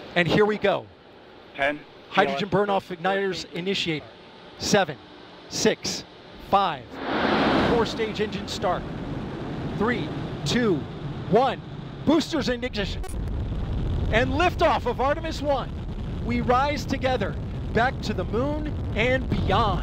And here we go. 10. Hydrogen burn-off igniters initiated. 7, 6, 5. 4-stage engine start. 3, 2, 1. Boosters in ignition. And liftoff of Artemis 1. We rise together back to the moon and beyond.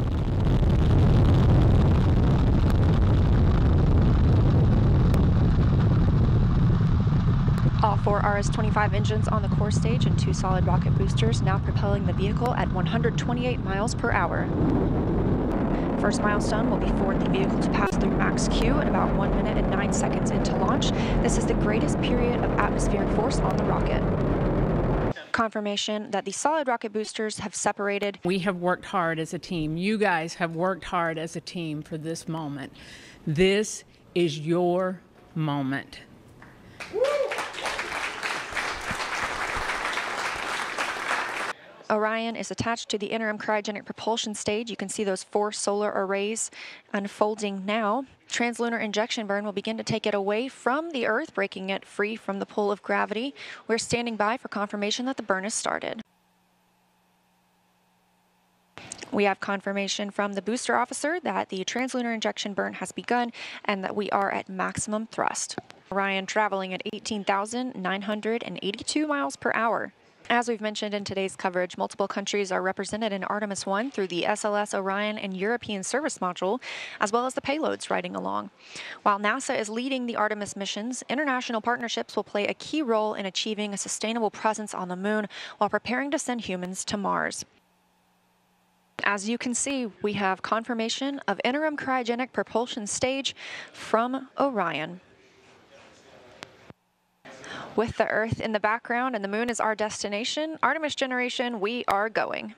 All 4 RS-25 engines on the core stage and 2 solid rocket boosters now propelling the vehicle at 128 miles per hour. First milestone will be for the vehicle to pass through max Q at about 1 minute and 9 seconds into launch. This is the greatest period of atmospheric force on the rocket. Confirmation that the solid rocket boosters have separated. We have worked hard as a team. You guys have worked hard as a team for this moment. This is your moment. Orion is attached to the interim cryogenic propulsion stage. You can see those 4 solar arrays unfolding now. Translunar injection burn will begin to take it away from the Earth, breaking it free from the pull of gravity. We're standing by for confirmation that the burn has started. We have confirmation from the booster officer that the translunar injection burn has begun and that we are at maximum thrust. Orion traveling at 18,982 miles per hour. As we've mentioned in today's coverage, multiple countries are represented in Artemis 1 through the SLS, Orion, and European Service Module, as well as the payloads riding along. While NASA is leading the Artemis missions, international partnerships will play a key role in achieving a sustainable presence on the moon while preparing to send humans to Mars. As you can see, we have confirmation of interim cryogenic propulsion stage from Orion. With the Earth in the background and the moon is our destination, Artemis generation, we are going.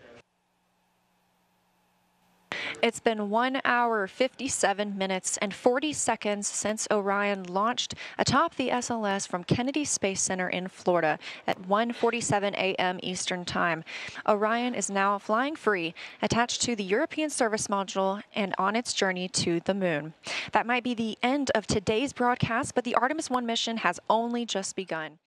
It's been 1 hour, 57 minutes, and 40 seconds since Orion launched atop the SLS from Kennedy Space Center in Florida at 1:47 a.m. Eastern Time. Orion is now flying free, attached to the European Service Module and on its journey to the moon. That might be the end of today's broadcast, but the Artemis 1 mission has only just begun.